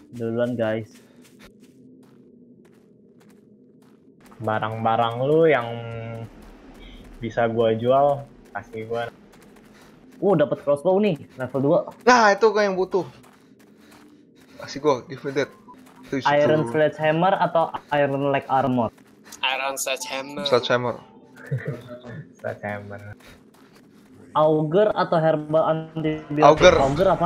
Duluan guys. Barang-barang lu yang bisa gua jual kasih gua. Dapat crossbow nih, level 2. Nah, itu gue yang butuh. Kasih gue, give me that. Iron sledgehammer atau iron leg armor? Iron Sledgehammer. Sledgehammer. Sledgehammer. Auger atau herbal antibiotik? Auger. Auger apa?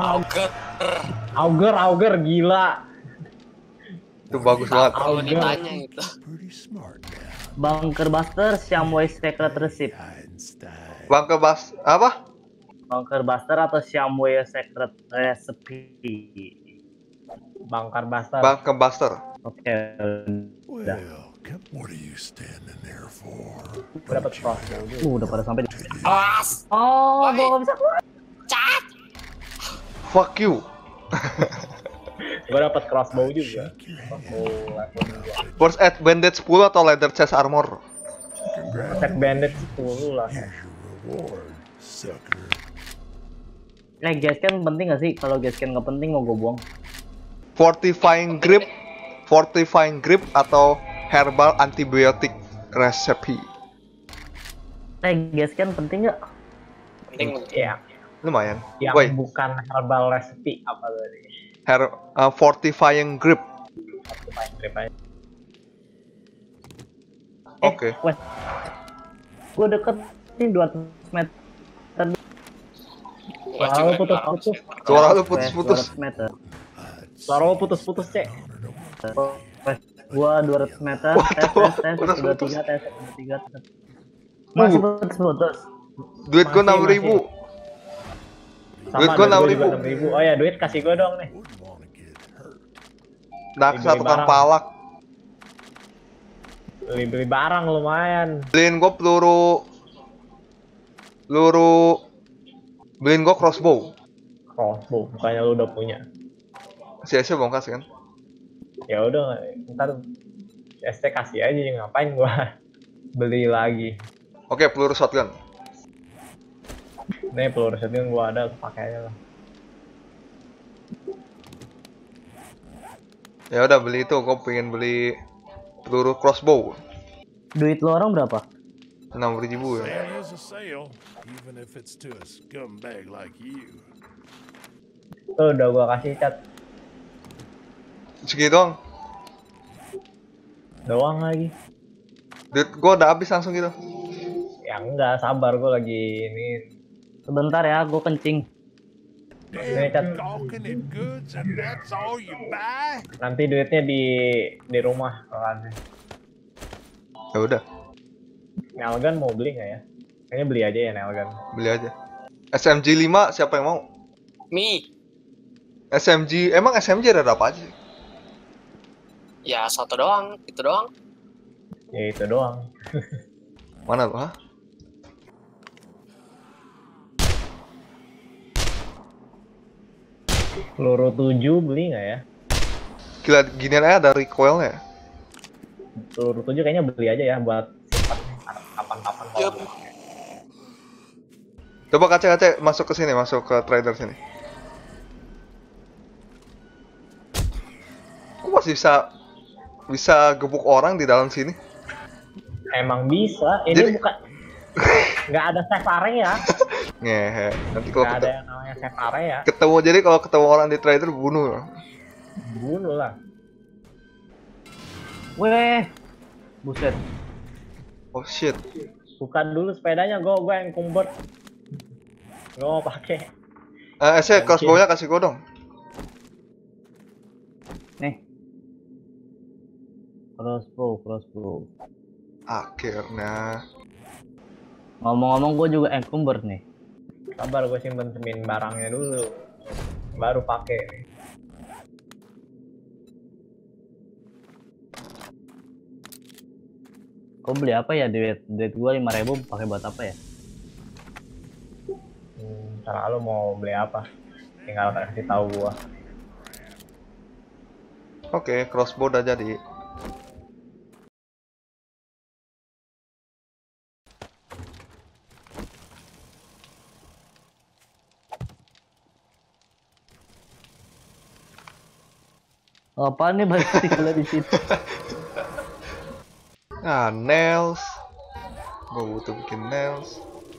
Auger gila. Itu bagus banget. Kalau ditanya itu. Bunker Buster, Shamway Secret Recipe. Bangke bas apa? Bunker Buster atau Shamway Secret Recipe? Bangkar Buster. Bangke Buster. Oke. Udah. What are you standing there for? Gua dapet crossbow juga. Udah pada sampai di. Awas. Oh, gua nggak bisa keluar. Cat. Fuck you. Gua dapet crossbow juga. Crossbow level 2. First aid bandage 10 atau leather chest armor? Set bandit 10 lah. Reward, sucker. Gas can penting nggak sih? Kalau gas can nggak penting mau gue buang. Fortifying grip atau herbal antibiotic recipe? Gas can penting nggak? Penting. Iya. Lumayan. Yang Wait, bukan herbal recipe apa tadi? fortifying grip. Trip aja. Oke. Gue deket nih 200 meter. Suara lu putus-putus. Suara lu putus-putus. 200 meter. Suara lu putus-putus, Cek. Gua 200 meter. What the fuck? Tes. Putus-putus. 23 tes. 23 tes. Masih putus-putus. Duit gue Masih. 6.000. Sama Duit gua 6.000. 6.000. Oh ya, duit kasih gua dong nih. Wouldn't want to get hurt. Naksa Beli tukang barang. palak. Beli barang lumayan. Beliin gue beliin gue crossbow. Crossbow, bukannya lu udah punya. Sia-sia belum kasih kan? Ya udah, ntar ST kasih aja, ngapain gua beli lagi. Oke, peluru shotgun. Nih peluru shotgun gua ada, pakai aja lah. Ya udah beli itu, gue pengen beli peluru crossbow. Duit lo orang berapa? 6.000 ya. Sale is a sale, even if it's to a scumbag like you. Tuh udah gua kasih cat Segitu doang. doang lagi. Duit gue udah habis langsung gitu. Ya enggak, sabar gua lagi ini. Sebentar ya, gue kencing. Nih cat, Talking in goods and that's all you buy? nanti duitnya di rumah soalnya. Ya udah, Nailgun mau beli nggak ya? Kayaknya beli aja ya Nailgun. beli aja. SMG 5 siapa yang mau? Mi. SMG, emang SMG ada apa aja? Ya satu doang, itu doang. Ya itu doang. Mana lu, ha? Peluru 7 beli nggak ya? Gila, ginian aja ada recoilnya. Peluru 7 kayaknya beli aja ya buat simpan kapan-kapan kalau Yup. mau. Coba kaca-kaca masuk ke sini, masuk ke trader sini. Kok masih bisa gebuk orang di dalam sini? Emang bisa, ini Jadi- bukan nggak ada save area, Ngehe. Nanti kalau nggak ada yang namanya save area, ketemu, jadi kalau ketemu orang di trader bunuh. bunuh lah. Weh, buset. Oh shit. Bukan dulu sepedanya, gue yang convert, gue mau pakai. Saya crossbow-nya kasih gue dong. Nih. Crossbow. Akhirnya. Ngomong-ngomong gue juga encumber nih. Sabar, gue simpen barangnya dulu, baru pakai. Kau beli apa ya? Duit gue 5.000 pakai buat apa ya? Cara lo mau beli apa? Tinggal kasih tahu gua. Oke, crossbow udah jadi. Apaan nih balik tinggal di situ? Nah, nails. Gue butuh bikin nails.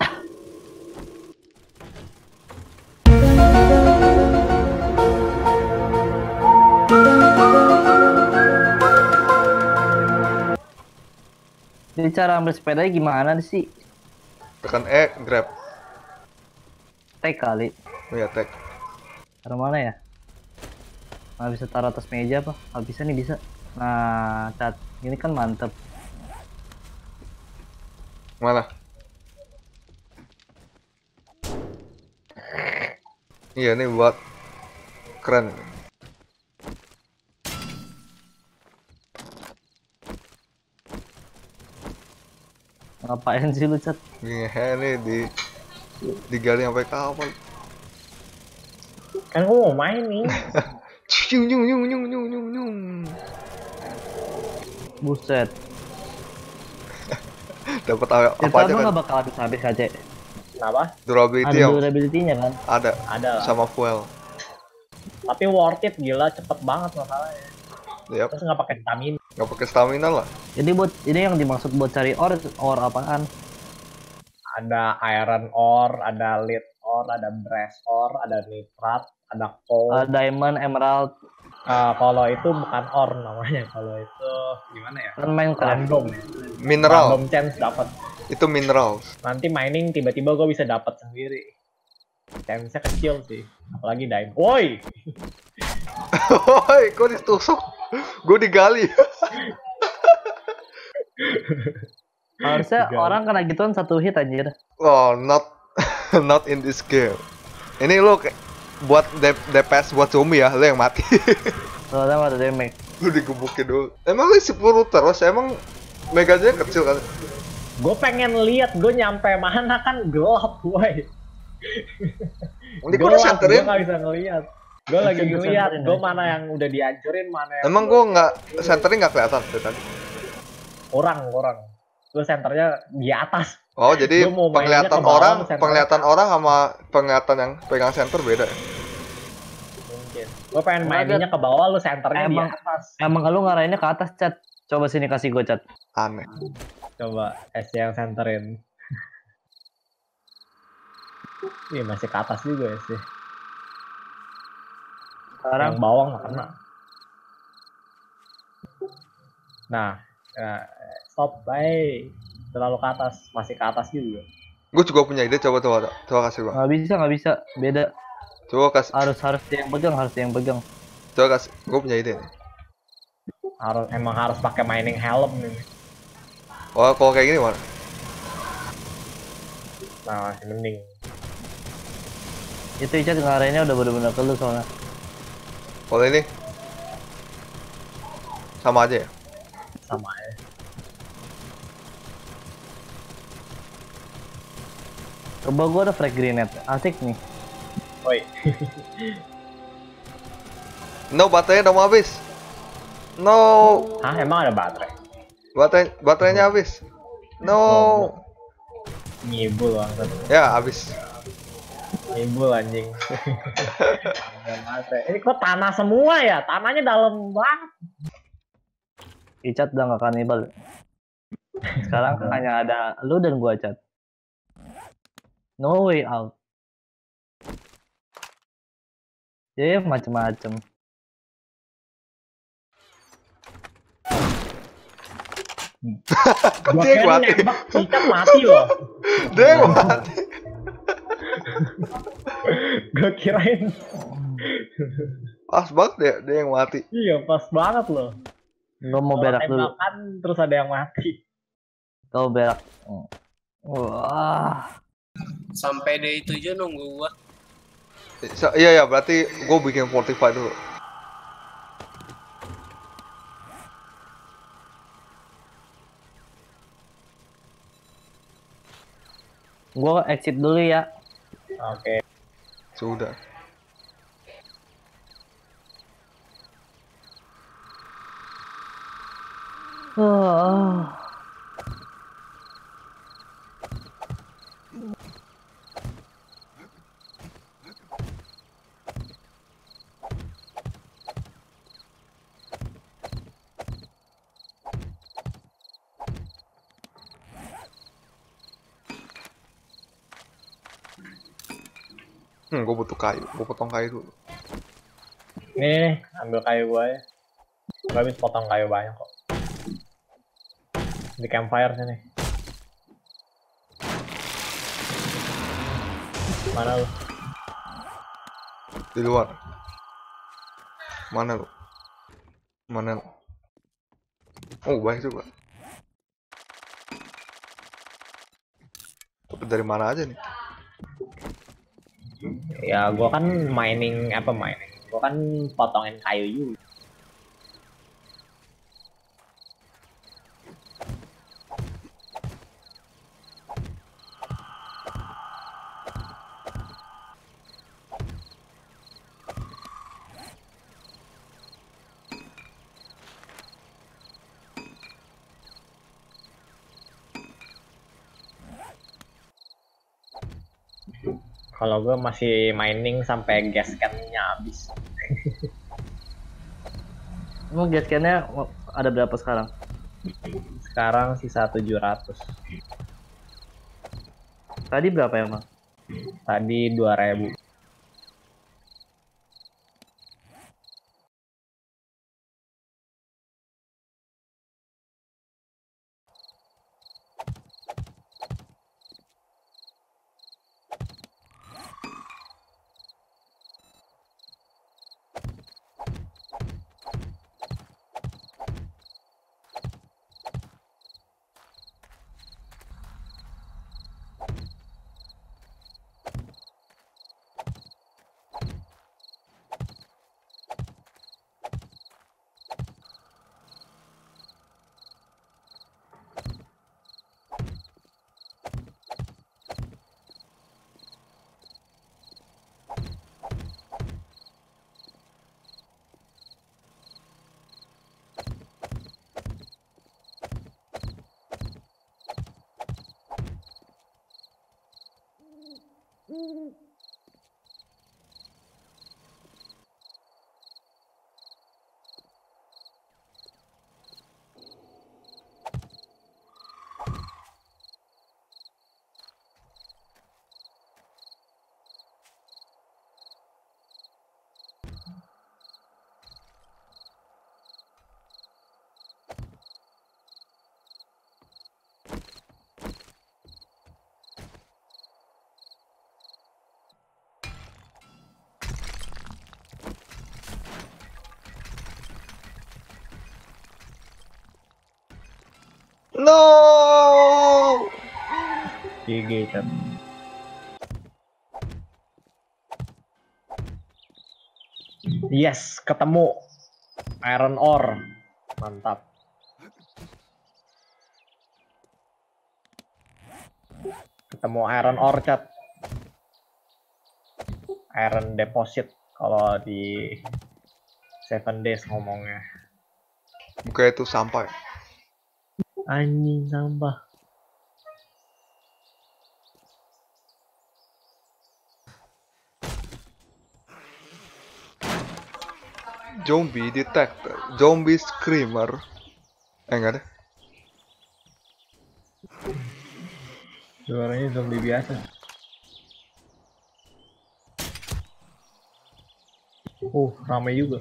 Jadi cara ambil sepedanya gimana sih? Tekan E, grab. Tag kali. Oh ya, tag. Taruh mana ya? Nggak bisa taruh atas meja apa? Nggak bisa nih, bisa. Nah, cat. Ini kan mantep. Mana? Iya, ini buat keren. Ngapain sih lu, cat? Ini digali sampai kapal. Kan gua mau main nih. Nyung nyung nyung nyung nyung nyung nyung. Buset. Dapat apa Itu aja abang kan? nggak bakal habis-habis KC. Kenapa? Durability Ada yang durability-nya kan? ada Ada lah. sama fuel. Tapi worth it gila, cepet banget masalahnya. Yap, Terus nggak pakai stamina. nggak pakai stamina lah. Jadi ini yang dimaksud buat cari or apaan? Ada iron ore, ada lead ore, ada brass ore, ada nitrat, ada coal. Diamond, emerald, Kalau itu bukan ore namanya, kalau itu gimana ya? kan Minecraft. Random. Mineral. Random chance dapat. Itu mineral. Nanti mining tiba-tiba gue bisa dapat sendiri. Chance-nya kecil sih, apalagi diamond. Woi, Woi, kok ditusuk? Gue digali. Harusnya Tiga. orang kena gituan satu hit anjir. Oh, not in this game. Ini lo kayak buat DPS buat zombie ya, lo yang mati. Soalnya ada damage. Lu digebukin dulu. Emang lu isi peluru terus, emang meganya kecil kan? gue pengen lihat gue nyampe mana kan gelap, woi. Nanti gue senterin. Gue nggak bisa ngeliat. Gue lagi Bisa ngeliat, senterin, gue ya. mana yang udah dihancurin, mana yang Emang gue nggak senterin nggak kelihatan dari tadi. kurang. Gue senternya di atas. Oh, jadi Gua mau mainnya penglihatan ke bawah, orang, senternya penglihatan orang sama penglihatan yang pegang center beda. Mungkin. Gue pengen Enggak, mainnya ke bawah, lu senternya di Emang- atas. Emang lu ngarahinnya ke atas, Cat. Coba sini kasih gue, Cat. Aneh. Coba SC yang senterin. Iya masih ke atas juga ya sih. Sekarang Yang bawah nggak kena. Nah, stop, bye. Terlalu ke atas, masih ke atas juga. Gue juga punya ide, coba kasih bang. nggak bisa, beda. Coba kasih, Harus dia yang pegang. coba kasih. Gue punya ide nih. Emang harus pakai mining helm nih. Oh, kalau kayak gini mana? Nah, masih mending. Itu Cat ngarahinnya udah bener-bener ke lu soalnya. Kalau ini sama aja ya. Sama ya. Coba gue ada frag grenade, asik nih. Woi, No, baterainya udah mau habis. No, hah emang ada baterai? baterainya habis. No, Ngibul banget. ya habis. Ngibul anjing. Ada baterai. Ini kok tanah semua ya? Tanahnya dalam banget. Icat udah gak kanibal. Sekarang kan hanya ada lu dan gua, Cat. No way out. Ya, macem-macem. Gua Dia kira mati. nembak ikan mati loh. Dia mati. Gue kirain. Pas banget dia yang mati. Iya pas banget loh. Gua mau Kalau berak dulu. tembakan terus ada yang mati. Kau berak. Wah. Sampai dia itu aja nunggu gua. Iya ya, berarti gue bikin fortify dulu. Gua exit dulu ya. Oke. Sudah. Ah. Gue butuh kayu. Gue potong kayu dulu. Nih, ambil kayu gua ya. Gua habis potong kayu banyak kok. Di campfire sini. Mana lu? Di luar. Mana lu? Mana lu? Oh, banyak juga. Tapi dari mana aja nih? Ya, gua kan mining. Gua kan potongin kayu juga. Kalau gue masih mining sampai gas can-nya habis. Emang gas can-nya ada berapa sekarang? Sekarang sisa 700. Tadi berapa emang? Tadi 2000. No! GG, Chat. Yes, ketemu iron ore. Mantap. Ketemu iron ore, Chat. Iron deposit kalau di 7 days ngomongnya. Bukan itu sampah. Anjing sampah. Zombie detector. Zombie screamer. Enggak ada. Suaranya zombie biasa. Ramai juga.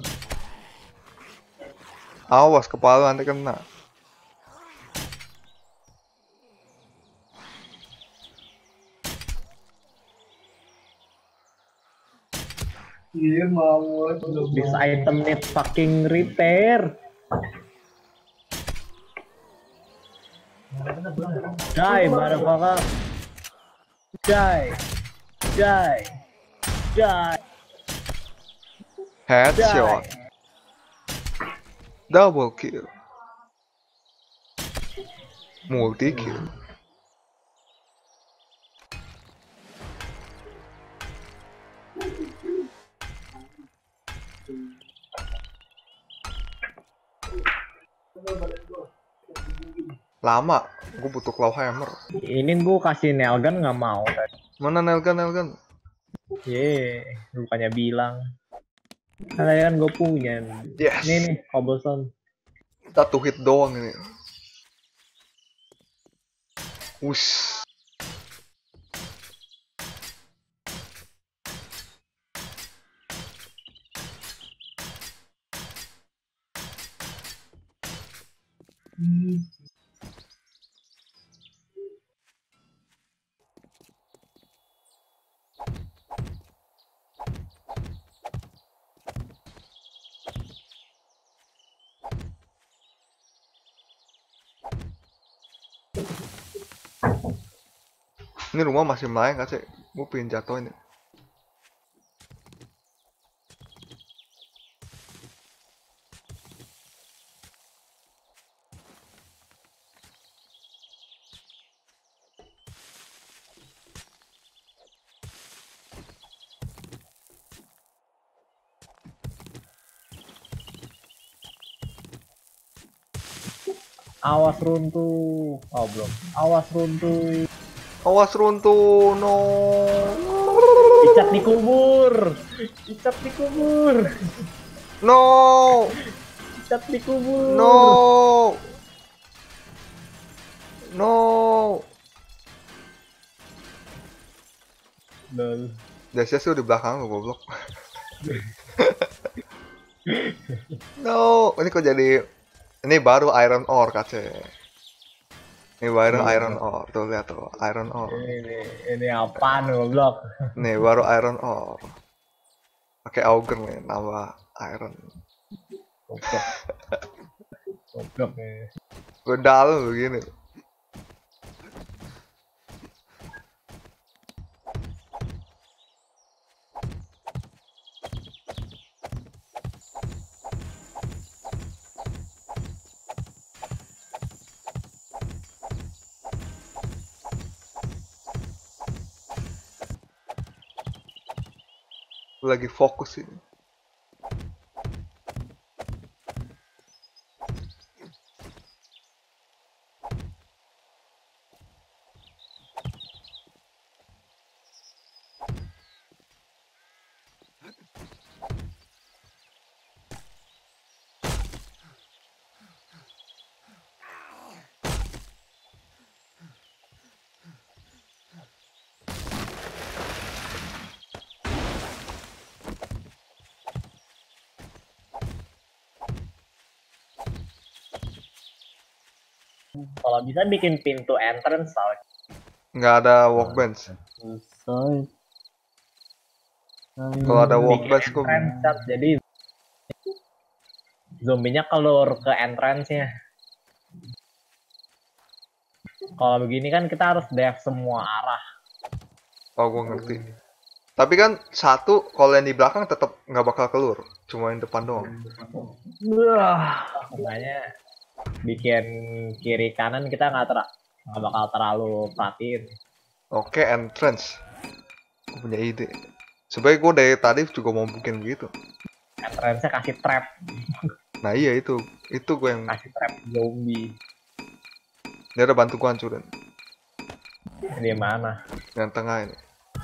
Awas kepala nanti kena. This item need fucking repair. Die, motherfucker. Die. Die. Die. Headshot. Double kill. Multi kill. Lama, gue butuh claw hammer. Ini gue kasih nail gun nggak mau. Mana nailgun? Bukannya bilang. Karena kan gue punya. Yes. Ini nih, cobblestone. Satu hit doang ini. Wush. Ini rumah masih melayang gak sih? Gue pengen jatuh ini. Awas runtuh. Oh belum. Awas runtuh. Awas runtuh, no. Icat dikubur. Icat dikubur. No, Icat dikubur. no, no. Lol. Dasias tuh di belakang lu goblok. No, ini kok jadi ini baru iron ore kace. Ini baru Iya. iron ore, tuh lihat tuh iron ore. Ini apaan goblok? Nih baru iron ore. Pakai auger nih, nambah iron. Goblok. Goblok nih. Gue dalam begini. Lagi fokus ini. Kalau bisa bikin pintu entrance tau. Nggak ada workbench. Selesai. Kalau ada Bikin workbench gue entrance Chat. Jadi zombinya keluar ke entrance-nya. Kalau begini kan kita harus dive semua arah. oh gue ngerti. Tapi kan satu kalau yang di belakang tetap nggak bakal keluar, cuma yang depan doang. Makanya bikin kiri kanan kita nggak bakal terlalu perhatiin. Oke, entrance. Gue punya ide. Sebenarnya gue dari tadi juga mau bikin begitu. Entrance-nya kasih trap, Nah iya itu gue yang kasih trap zombie. dia ada bantu gue hancurin. Di mana? Yang tengah ini.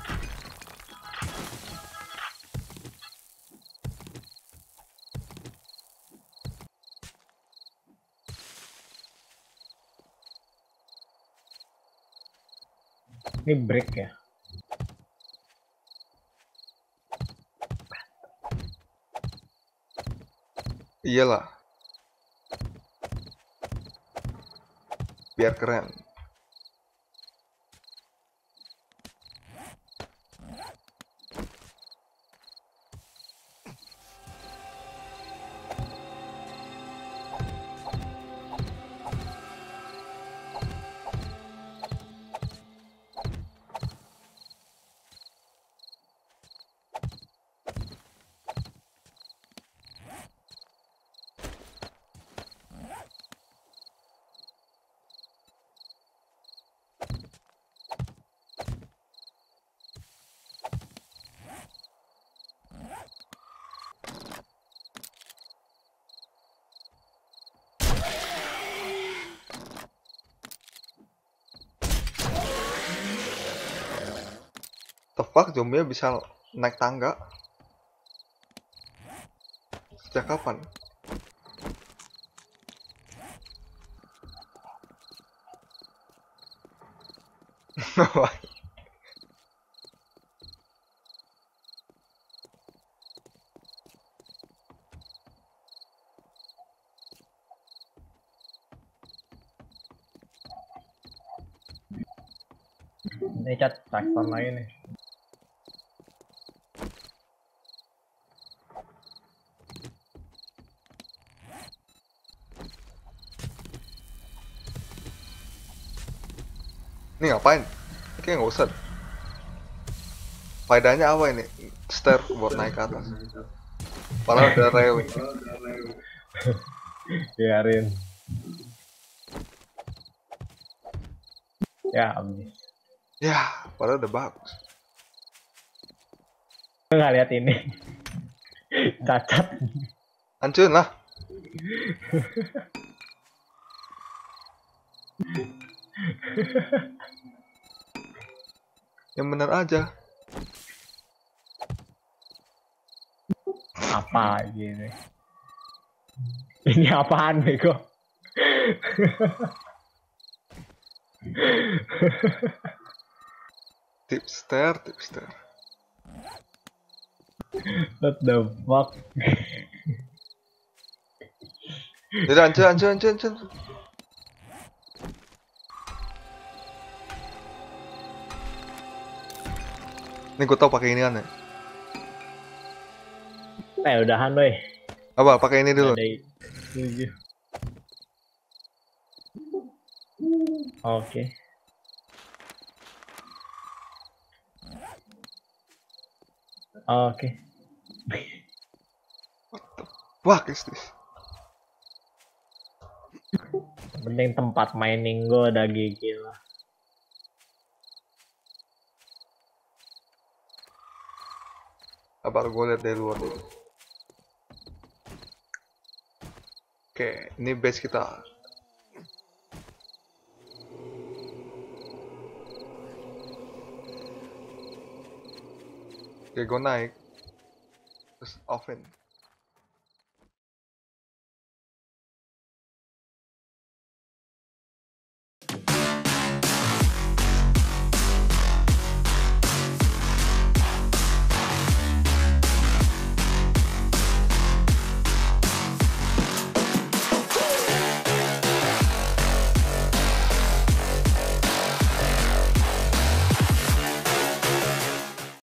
Ini break ya. Iyalah. Biar keren. The fuck, zombie bisa naik tangga? Sejak kapan? Ini cat traktor lagi nih. Ini ngapain? Kayaknya nggak usah. Faedahnya apa ini? Stair buat naik ke atas. Padahal ada railing. Biarin. Ya, abis. Ya, padahal udah bagus. Gue nggak lihat ini. Cacat. Hancurin lah. Yang bener aja. Apa gini? Ini apaan bego? Tipster. What the fuck? Jadi hancur. Ini gue tau pakai ini kan ya. Udahan doi. Apa? Pakai ini dulu. Ada 7. Oke. Oke. Wah, is this? Penting tempat mining gue udah gigi lah. Apa gue lihat dari luar dulu. Oke, ini base kita. Oke, gue naik. Terus offin.